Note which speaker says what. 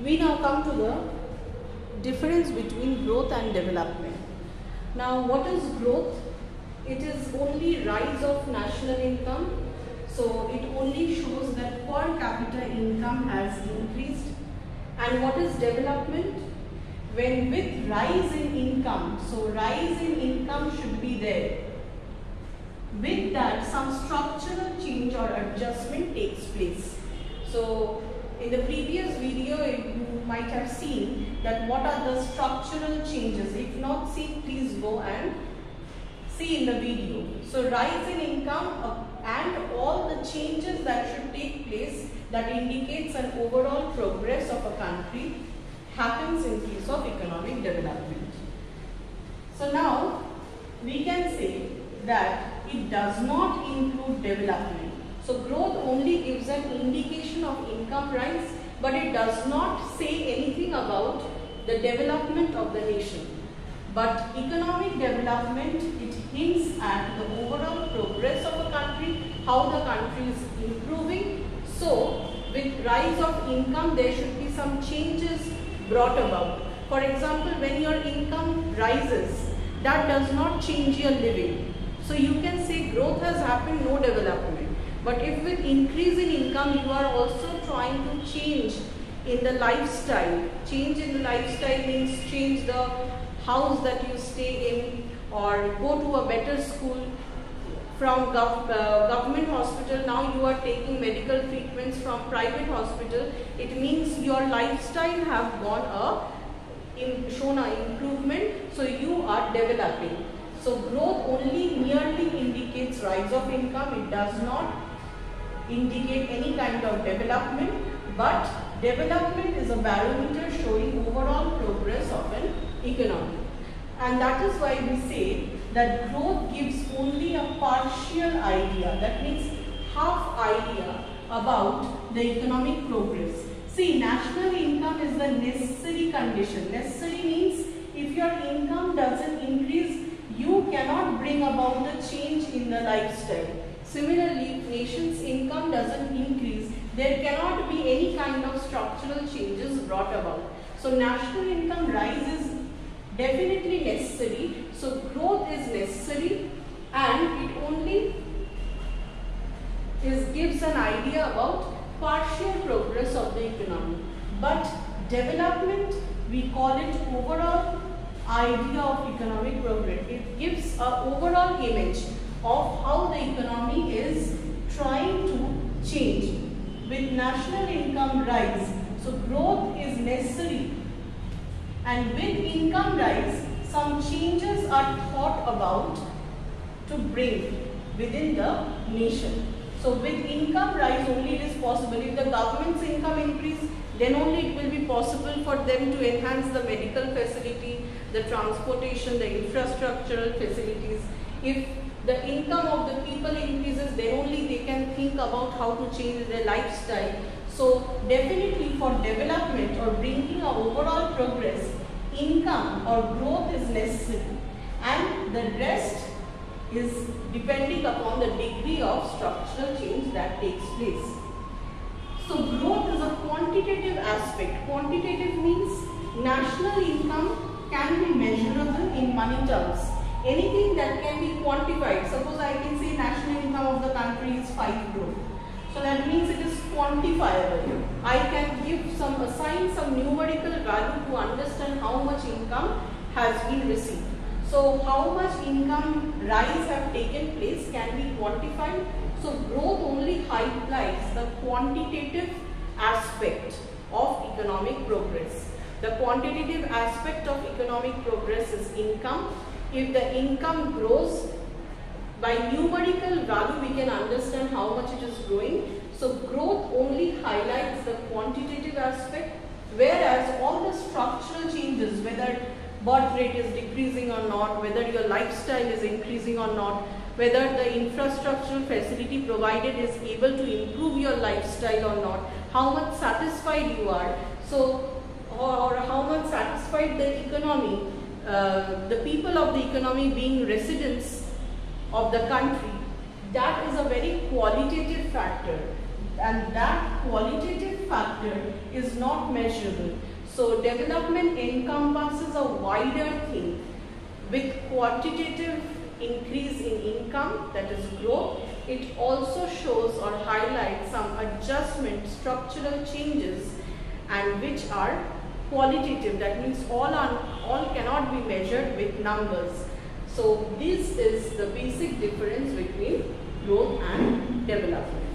Speaker 1: We now come to the difference between growth and development. Now, what is growth? It is only rise of national income. So, it only shows that per capita income has increased. And what is development? When with rise in income, so rise in income should be there. With that, some structural change or adjustment takes place. So, in the previous video, you might have seen that what are the structural changes. If not seen, please go and see in the video. So, rise in income and all the changes that should take place that indicates an overall progress of a country happens in case of economic development. So, now we can say that it does not include development. So, growth only gives an indication of income rise, but it does not say anything about the development of the nation. But economic development, it hints at the overall progress of a country, how the country is improving. So, with rise of income, there should be some changes brought about. For example, when your income rises, that does not change your living. So, you can say growth has happened, no development. But if with increase in income, you are also trying to change in the lifestyle. Change in the lifestyle means change the house that you stay in or go to a better school. From government hospital, now you are taking medical treatments from private hospital. It means your lifestyle have shown an improvement, so you are developing. So growth only merely indicates rise of income. It does not indicate any kind of development, but development is a barometer showing overall progress of an economy. And that is why we say that growth gives only a partial idea, that means half idea about the economic progress. See, national income is the necessary condition. Necessary means if your income doesn't increase, you cannot bring about the change in the lifestyle. Similarly, if nation's income doesn't increase, there cannot be any kind of structural changes brought about. So, national income rise is definitely necessary. So, growth is necessary and it only gives an idea about partial progress of the economy. But development, we call it overall idea of economic progress. It gives an overall image of how the economy is trying to change. With national income rise, so growth is necessary, and with income rise, some changes are thought about to bring within the nation. So with income rise only it is possible. If the government's income increase, then only it will be possible for them to enhance the medical facility, the transportation, the infrastructural facilities. If the income of the people increases, then only they can think about how to change their lifestyle. So definitely for development or bringing a overall progress, income or growth is necessary, and the rest is depending upon the degree of structural change that takes place. So growth is a quantitative aspect. Quantitative means national income can be measurable in money terms. Anything that can be quantified. Suppose I can say national income of the country is 5 crore. So that means it is quantifiable. I can assign some numerical value to understand how much income has been received. So how much income rise have taken place can be quantified. So growth only highlights the quantitative aspect of economic progress. The quantitative aspect of economic progress is income. If the income grows, by numerical value we can understand how much it is growing. So growth only highlights the quantitative aspect, whereas all the structural changes, whether birth rate is decreasing or not, whether your lifestyle is increasing or not, whether the infrastructural facility provided is able to improve your lifestyle or not, how much satisfied you are, so or how much satisfied the economy, the people of the economy being residents of the country, that is a very qualitative factor. and that qualitative factor is not measurable. So development encompasses a wider thing. With quantitative increase in income, that is growth, it also shows or highlights some adjustment, structural changes, and which are qualitative. That means all cannot be measured with numbers. So this is the basic difference between growth and development.